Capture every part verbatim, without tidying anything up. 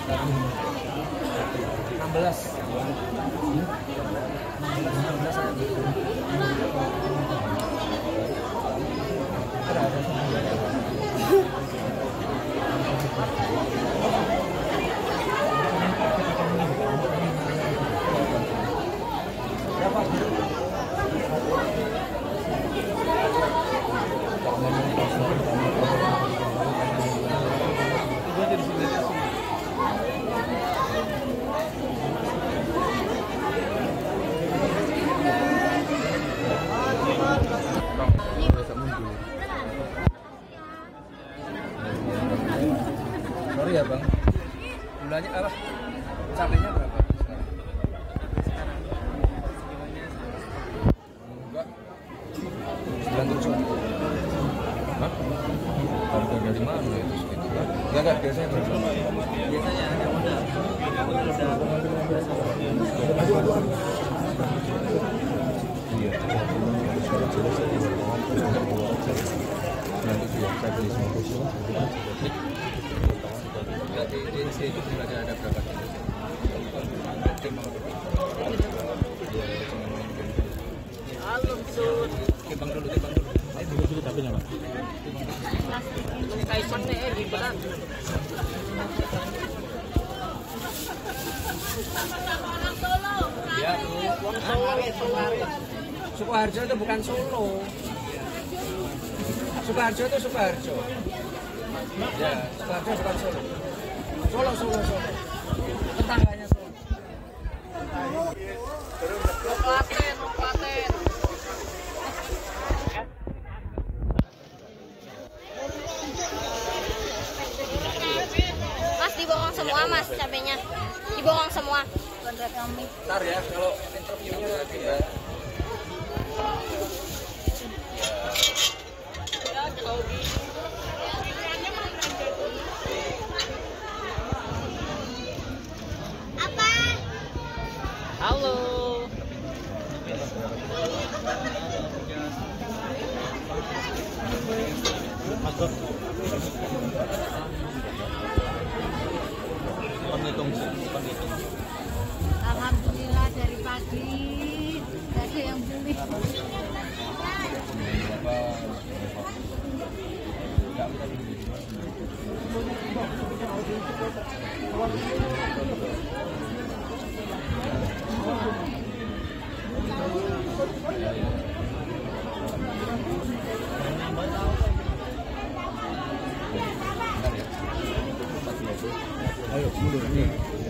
enam belas. Sorry ya bang, gulanya apa? Cabenya berapa sekarang? Enggak, sembilan tujuh. Hah? Harga dari mana itu segitu kan? Enggak enggak, biasanya berapa? Biasanya ada modal. Iya. Nanti dia saya beli semua kursi. Di D N C itu ada ada berapa kilo? Halo, Sur. Timbang dulu, timbang dulu. Ayo dulu dulu tapi nama. Kaisan nih eh berat. Ya, Solo. Sukoharjo itu bukan Solo. Sukoharjo itu Sukoharjo. Ya, Sukoharjo bukan Solo. Solo, Solo, Solo. Tetangganya Solo. Klaten, Klaten. Mas diborong semua mas cabenya. Diborong semua. Ntar ya, kalau interviewnya nanti ya. Apa? Halo. Penghitung, penghitung. Alhamdulillah dari pagi ada yang beli. Ayo mundur nih.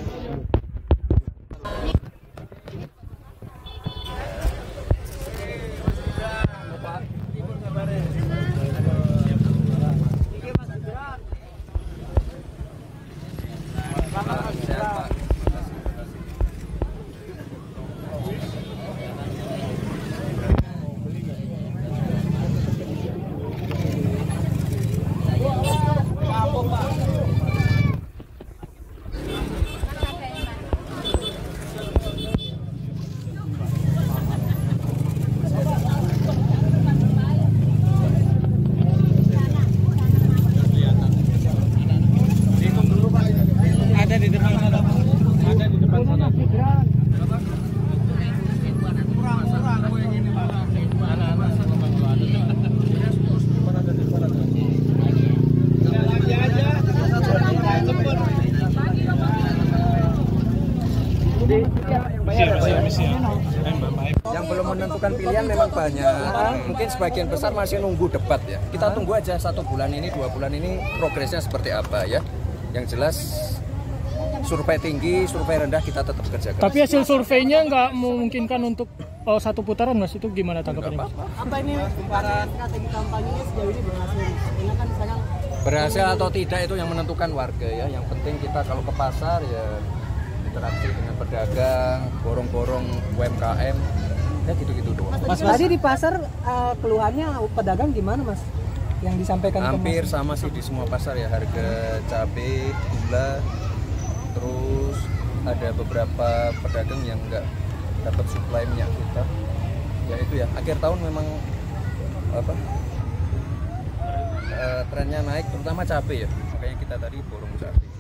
Yang belum menentukan pilihan memang banyak. Mungkin sebagian besar masih nunggu debat ya. Kita tunggu aja satu bulan ini, dua bulan ini progresnya seperti apa ya. Yang jelas survei tinggi, survei rendah kita tetap kerjakan. Tapi hasil surveinya nggak memungkinkan untuk oh, satu putaran mas, itu gimana tanggapannya? Apa ini para strategi kampanyenya sejauh ini berhasil? Ini kan sekarang berhasil atau tidak itu yang menentukan warga ya. Yang penting kita kalau ke pasar ya interaksi dengan pedagang, borong-borong U M K M, ya gitu-gitu doang. Mas, mas, tadi di pasar uh, keluhannya pedagang gimana mas? Yang disampaikan hampir ke sama sih di semua pasar ya, harga cabai, gula, terus ada beberapa pedagang yang nggak dapat suplai minyak kita. Ya itu ya, akhir tahun memang apa? Uh, trennya naik, terutama cabai ya. Makanya kita tadi borong cabai juga.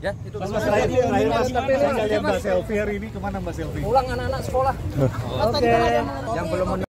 Ya, itu Mas, Mas, terakhir, terakhir Mas, saya nggak lihat Mbak Selfie hari ini, kemana Mbak Selfie? pulang anak-anak sekolah. Oke. Yang belum